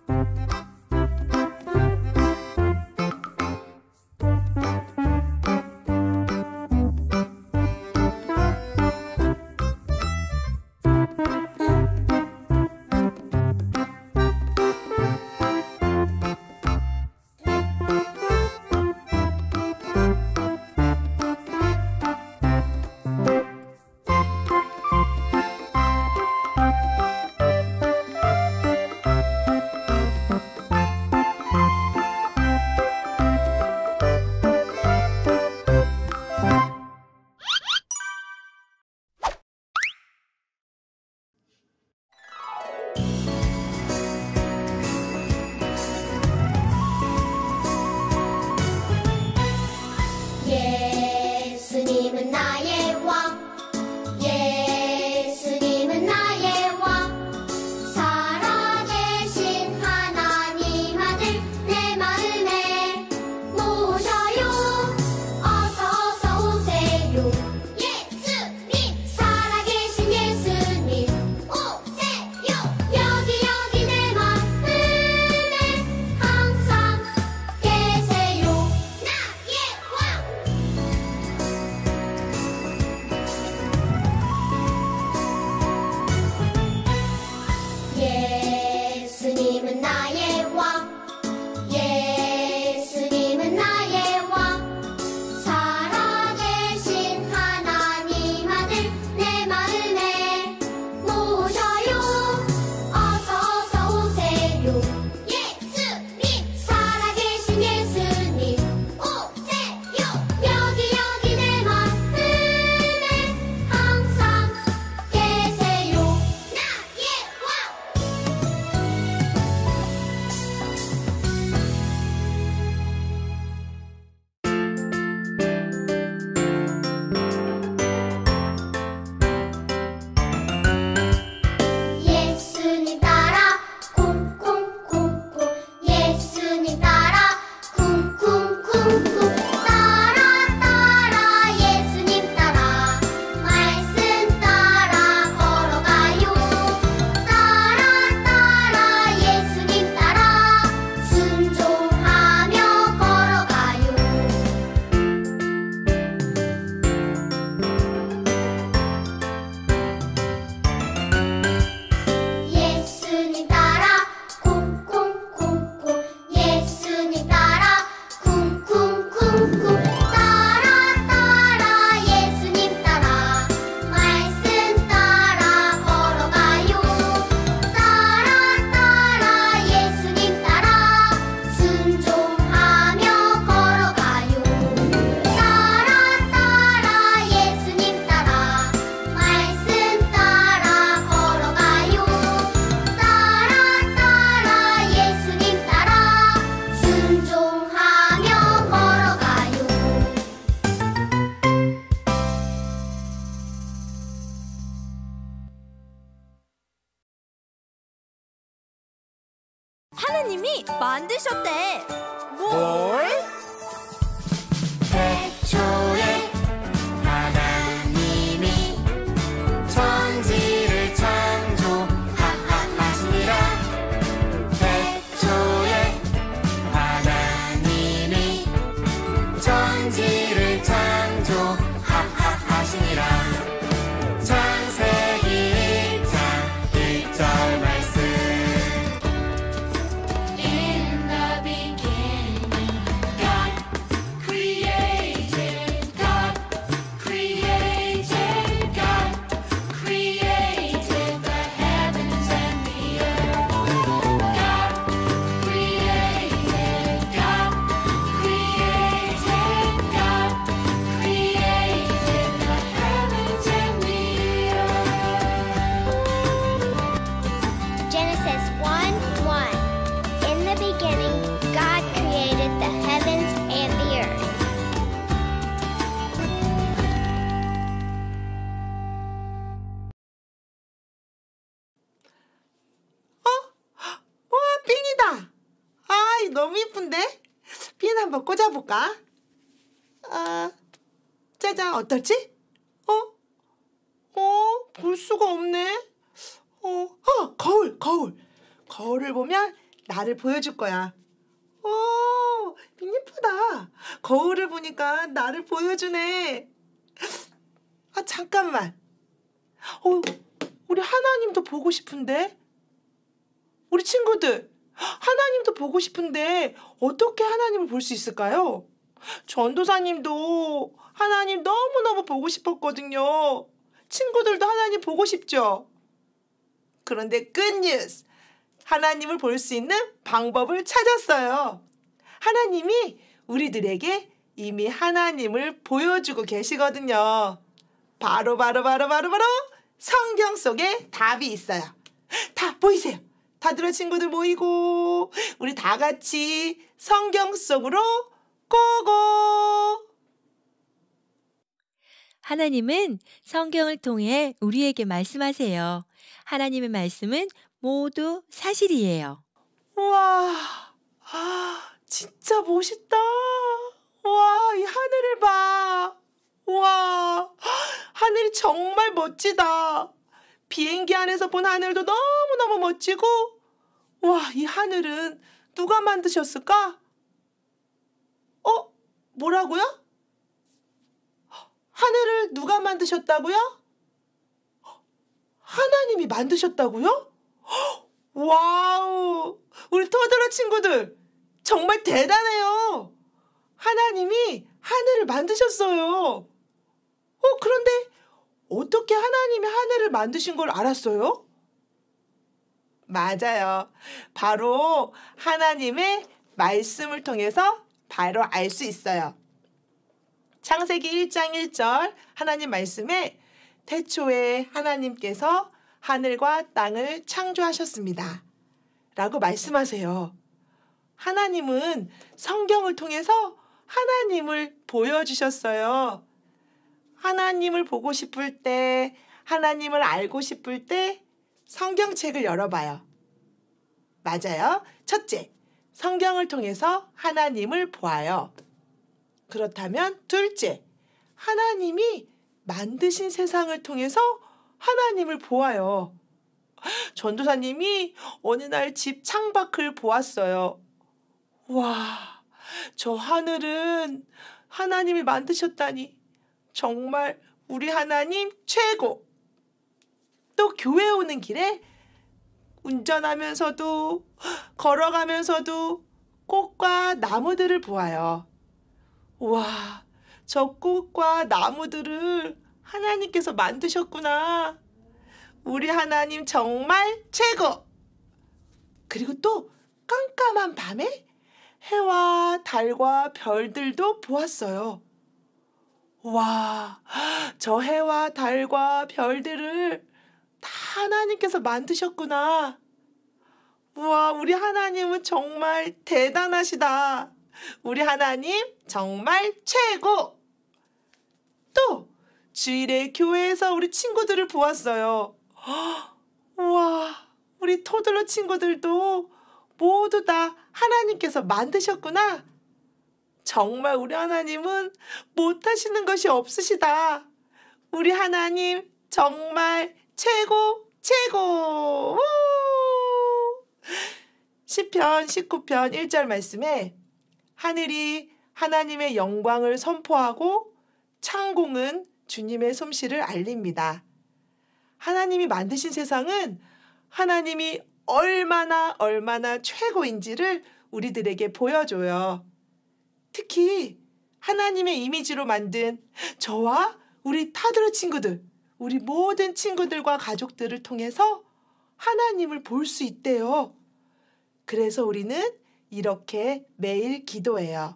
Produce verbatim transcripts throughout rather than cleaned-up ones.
예수님은 나의 왕, 예수님은 나의 왕, 살아계신 하나님 아들 내 마음에 모셔요. 어서 어서 오세요. 예수님, 살아계신 예수님 오세요. 여기 여기 내 마음에 항상 계세요. 나의 왕. 예수님은 나의 왕, 예수님은 나의 왕, 살아계신 하나님 아들 내 마음에 모셔요. 어서 어서 오세요. 예수님, 살아계신 예수님 오세요. 여기 여기 내 마음에 항상 계세요. 나의 왕. 예수님 따라 쿵쿵쿵쿵, 예수님 따라 쿵쿵쿵쿵, 따라 따라 예수님 따라 말씀 따라 걸어가요. 따라 따라 예수님 따라 순종하며 걸어가요. 예수님 따라 쿵쿵쿵쿵, 예수님 따라 쿵쿵쿵쿵, 따라 따라 예수님 따라 말씀 따라 걸어가요. 따라 따라 예수님 따라 순종하며 걸어가요. 따라 따라 예수님 따라 말씀 따라 걸어가요. 따라 따라 예수님 따라 순종하며 걸어가요. 하느님이 만드셨대. 뭘? 태초에 하나님이 천지를 창조하시니라. 태초에 하나님이 천지를 창조하시니라. 창세기 일 장 일 절 말씀. In the beginning, God created, God created, God created the heavens and the earth. God created, God created, God created the heavens and the earth. Genesis one one. In the beginning, God created the heavens and the earth. 와, 핀이다. 아, 너무 예쁜데? 핀 한번 꽂아볼까? 아, 짜잔, 어떨지? 어? 어? 볼 수가 없네. 어, 어, 거울, 거울. 거울을 보면 나를 보여줄 거야. 오, 예쁘다. 거울을 보니까 나를 보여주네. 아, 잠깐만. 어, 우리 하나님도 보고 싶은데? 우리 친구들, 하나님도 보고 싶은데 어떻게 하나님을 볼 수 있을까요? 전도사님도 하나님 너무너무 보고 싶었거든요. 친구들도 하나님 보고 싶죠? 그런데 굿뉴스! 하나님을 볼 수 있는 방법을 찾았어요. 하나님이 우리들에게 이미 하나님을 보여주고 계시거든요. 바로 바로 바로 바로 바로 성경 속에 답이 있어요. 다 보이세요? 다들 친구들 모이고 우리 다 같이 성경 속으로 고고! 하나님은 성경을 통해 우리에게 말씀하세요. 하나님의 말씀은 모두 사실이에요. 우와, 아, 진짜 멋있다. 와, 이 하늘을 봐. 우와, 하늘이 정말 멋지다. 비행기 안에서 본 하늘도 너무너무 멋지고, 와, 이 하늘은 누가 만드셨을까? 어? 뭐라고요? 하늘을 누가 만드셨다고요? 하나님이 만드셨다고요? 와우! 우리 토들어 친구들 정말 대단해요. 하나님이 하늘을 만드셨어요. 어, 그런데 어떻게 하나님이 하늘을 만드신 걸 알았어요? 맞아요. 바로 하나님의 말씀을 통해서 바로 알 수 있어요. 창세기 일 장 일 절 하나님 말씀에 태초에 하나님께서 하늘과 땅을 창조하셨습니다. 라고 말씀하세요. 하나님은 성경을 통해서 하나님을 보여주셨어요. 하나님을 보고 싶을 때, 하나님을 알고 싶을 때 성경책을 열어봐요. 맞아요. 첫째, 성경을 통해서 하나님을 보아요. 그렇다면 둘째, 하나님이 만드신 세상을 통해서 하나님을 보아요. 전도사님이 어느 날 집 창밖을 보았어요. 와, 저 하늘은 하나님이 만드셨다니 정말 우리 하나님 최고. 또 교회 오는 길에 운전하면서도 걸어가면서도 꽃과 나무들을 보아요. 와, 저 꽃과 나무들을 하나님께서 만드셨구나. 우리 하나님 정말 최고. 그리고 또 깜깜한 밤에 해와 달과 별들도 보았어요. 와, 저 해와 달과 별들을 다 하나님께서 만드셨구나. 우와, 우리 하나님은 정말 대단하시다. 우리 하나님 정말 최고. 또 주일에 교회에서 우리 친구들을 보았어요. 우와, 우리 토들러 친구들도 모두 다 하나님께서 만드셨구나. 정말 우리 하나님은 못하시는 것이 없으시다. 우리 하나님 정말 최고 최고. 우! 시편 십구 편 일 절 말씀에 하늘이 하나님의 영광을 선포하고 창공은 주님의 솜씨를 알립니다. 하나님이 만드신 세상은 하나님이 얼마나 얼마나 최고인지를 우리들에게 보여줘요. 특히 하나님의 이미지로 만든 저와 우리 타드르 친구들, 우리 모든 친구들과 가족들을 통해서 하나님을 볼 수 있대요. 그래서 우리는 이렇게 매일 기도해요.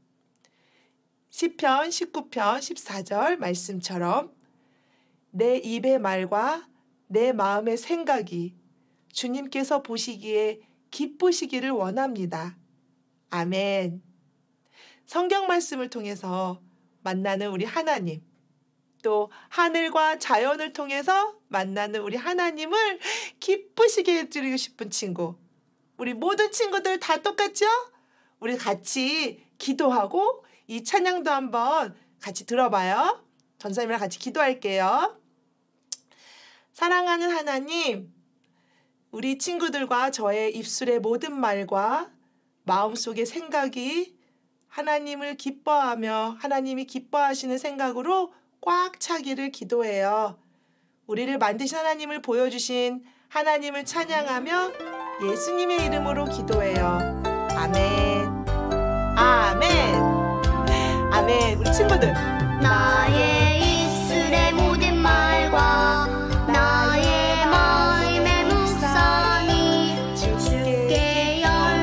시편 십구 편 십사 절 말씀처럼 내 입의 말과 내 마음의 생각이 주님께서 보시기에 기쁘시기를 원합니다. 아멘. 성경 말씀을 통해서 만나는 우리 하나님, 또 하늘과 자연을 통해서 만나는 우리 하나님을 기쁘시게 해드리고 싶은 친구, 우리 모든 친구들 다 똑같죠? 우리 같이 기도하고 이 찬양도 한번 같이 들어봐요. 전사님이랑 같이 기도할게요. 사랑하는 하나님, 우리 친구들과 저의 입술의 모든 말과 마음속의 생각이 하나님을 기뻐하며 하나님이 기뻐하시는 생각으로 꽉 차기를 기도해요. 우리를 만드신 하나님을 보여주신 하나님을 찬양하며 예수님의 이름으로 기도해요. 아멘. 아멘. 아멘. 우리 친구들. 나의 입술의 모든 말과 나의 마음의 묵상이 주께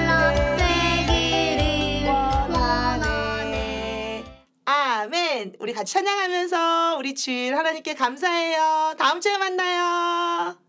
연락되기를 원하네. 아멘. 우리 같이 찬양하면서 우리 주일 하나님께 감사해요. 다음 주에 만나요.